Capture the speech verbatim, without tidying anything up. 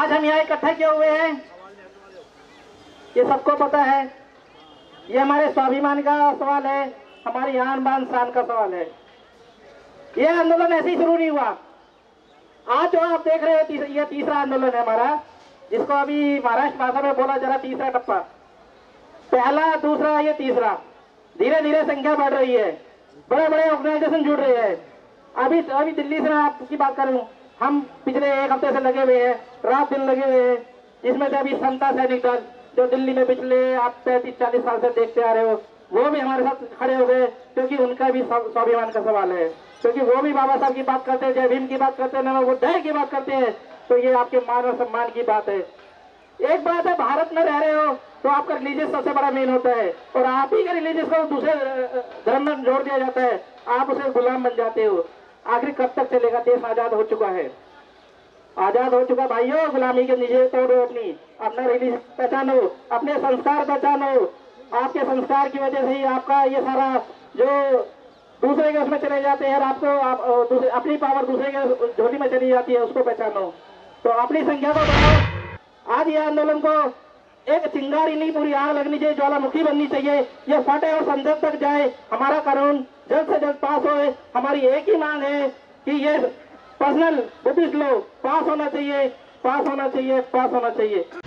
आज हम यहाँ इकट्ठे क्यों हुए हैं ये सबको पता है। ये हमारे स्वाभिमान का सवाल है, हमारी आन बान शान का सवाल है। ये आंदोलन ऐसे ही शुरू नहीं हुआ। आज जो आप देख रहे हैं तीस, ये तीसरा आंदोलन है हमारा, जिसको अभी महाराष्ट्र भाषा में बोला जा रहा तीसरा टप्पा। पहला, दूसरा, ये तीसरा। धीरे धीरे संख्या बढ़ रही है, बड़े बड़े ऑर्गेनाइजेशन जुड़ रहे हैं। अभी अभी दिल्ली से मैं आपकी बात करूं, हम पिछले एक हफ्ते से लगे हुए हैं, रात दिन लगे हुए हैं। जिसमें से अभी समता सैनिक दल जो दिल्ली में पिछले आप पैंतीस चालीस साल से देखते आ रहे हो, वो भी हमारे साथ खड़े हो गए, क्योंकि उनका भी स्वाभिमान का सवाल है, क्योंकि वो भी बाबा साहब की बात करते हैं, जय भीम की बात करते हैं, नमो बुद्धाय की बात करते हैं। तो ये आपके मान और सम्मान की बात है। एक बात है, भारत में रह रहे हो तो आपका रिलीजियस सबसे बड़ा मेन होता है, और आप ही का रिलीजियस को दूसरे धर्म में जोड़ दिया जाता है, आप उसे गुलाम बन जाते हो। आखिर कब तक चलेगा? देश आजाद हो चुका है, आजाद हो चुका भाइयों। गुलामी के नीचे तोड़ो, अपनी अपना रिलीज पहचानो, अपने संस्कार पहचानो। आपके संस्कार की वजह से ही आपका ये सारा जो दूसरे के उसमें चले जाते हैं, आपको आप, दूसरे, अपनी पावर दूसरे के झोली में चली जाती है, उसको पहचानो। तो अपनी संख्या को बढ़ाओ। आज ये आंदोलन को एक चिंगारी नहीं, पूरी आग लगनी चाहिए, ज्वालामुखी बननी चाहिए। ये फटे और संसद तक जाए, हमारा कानून जल्द से जल्द पास होए। हमारी एक ही मांग है कि ये पर्सनल बुद्धिस्ट लॉ पास होना चाहिए, पास होना चाहिए, पास होना चाहिए।